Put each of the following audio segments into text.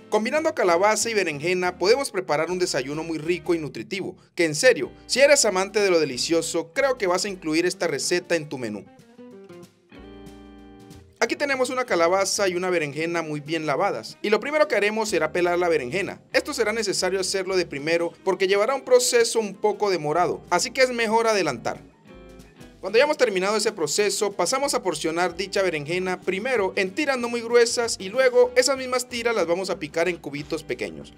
Combinando calabaza y berenjena podemos preparar un desayuno muy rico y nutritivo, que en serio, si eres amante de lo delicioso, creo que vas a incluir esta receta en tu menú. Aquí tenemos una calabaza y una berenjena muy bien lavadas, y lo primero que haremos será pelar la berenjena. Esto será necesario hacerlo de primero porque llevará un proceso un poco demorado, así que es mejor adelantar. Cuando hayamos terminado ese proceso, pasamos a porcionar dicha berenjena primero en tiras no muy gruesas y luego esas mismas tiras las vamos a picar en cubitos pequeños.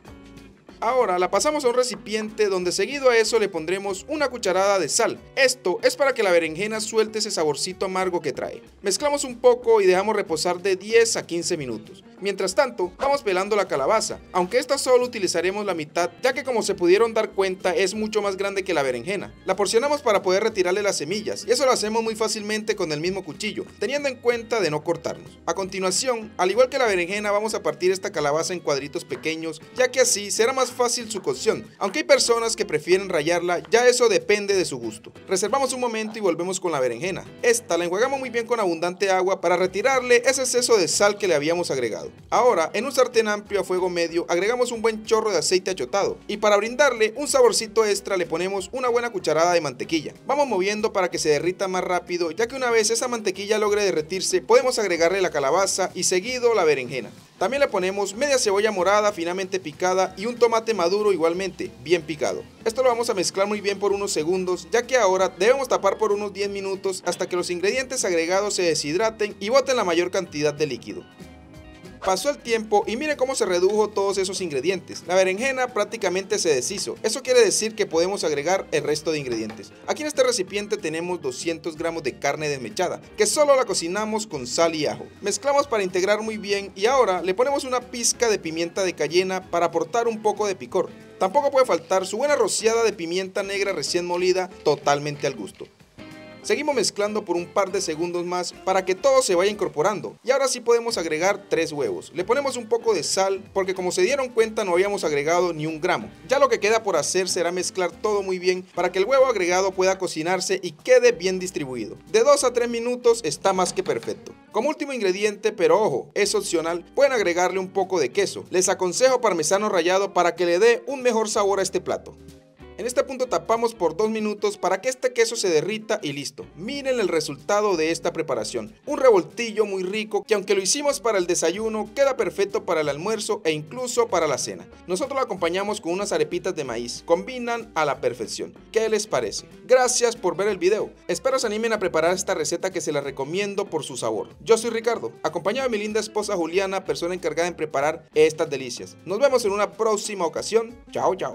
Ahora la pasamos a un recipiente donde seguido a eso le pondremos una cucharada de sal. Esto es para que la berenjena suelte ese saborcito amargo que trae. Mezclamos un poco y dejamos reposar de 10 a 15 minutos. Mientras tanto, vamos pelando la calabaza, aunque esta solo utilizaremos la mitad, ya que como se pudieron dar cuenta es mucho más grande que la berenjena. La porcionamos para poder retirarle las semillas, y eso lo hacemos muy fácilmente con el mismo cuchillo, teniendo en cuenta de no cortarnos. A continuación, al igual que la berenjena, vamos a partir esta calabaza en cuadritos pequeños, ya que así será más fácil su cocción, aunque hay personas que prefieren rallarla, ya eso depende de su gusto. Reservamos un momento y volvemos con la berenjena. Esta la enjuagamos muy bien con abundante agua para retirarle ese exceso de sal que le habíamos agregado. Ahora, en un sartén amplio a fuego medio, agregamos un buen chorro de aceite achotado y para brindarle un saborcito extra le ponemos una buena cucharada de mantequilla. Vamos moviendo para que se derrita más rápido, ya que una vez esa mantequilla logre derretirse, podemos agregarle la calabaza y seguido la berenjena. También le ponemos media cebolla morada finamente picada y un tomate maduro igualmente bien picado. Esto lo vamos a mezclar muy bien por unos segundos, ya que ahora debemos tapar por unos 10 minutos hasta que los ingredientes agregados se deshidraten y boten la mayor cantidad de líquido. Pasó el tiempo y miren cómo se redujo todos esos ingredientes. La berenjena prácticamente se deshizo. Eso quiere decir que podemos agregar el resto de ingredientes. Aquí en este recipiente tenemos 200 gramos de carne desmechada, que solo la cocinamos con sal y ajo. Mezclamos para integrar muy bien y ahora le ponemos una pizca de pimienta de cayena para aportar un poco de picor. Tampoco puede faltar su buena rociada de pimienta negra recién molida, totalmente al gusto. Seguimos mezclando por un par de segundos más para que todo se vaya incorporando y ahora sí podemos agregar 3 huevos. Le ponemos un poco de sal porque como se dieron cuenta no habíamos agregado ni un gramo. Ya lo que queda por hacer será mezclar todo muy bien para que el huevo agregado pueda cocinarse y quede bien distribuido. De 2 a 3 minutos está más que perfecto. Como último ingrediente, pero ojo, es opcional, pueden agregarle un poco de queso. Les aconsejo parmesano rallado para que le dé un mejor sabor a este plato. En este punto tapamos por 2 minutos para que este queso se derrita y listo. Miren el resultado de esta preparación. Un revoltillo muy rico que aunque lo hicimos para el desayuno, queda perfecto para el almuerzo e incluso para la cena. Nosotros lo acompañamos con unas arepitas de maíz. Combinan a la perfección. ¿Qué les parece? Gracias por ver el video. Espero se animen a preparar esta receta que se la recomiendo por su sabor. Yo soy Ricardo, acompañado de mi linda esposa Juliana, persona encargada en preparar estas delicias. Nos vemos en una próxima ocasión. Chao, chao.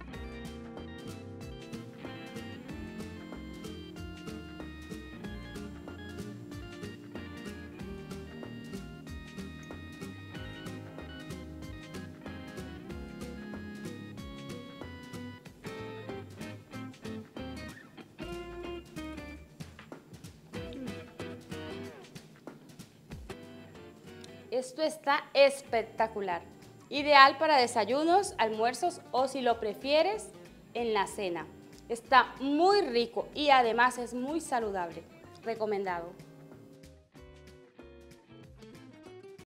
Esto está espectacular. Ideal para desayunos, almuerzos o si lo prefieres, en la cena. Está muy rico y además es muy saludable. Recomendado.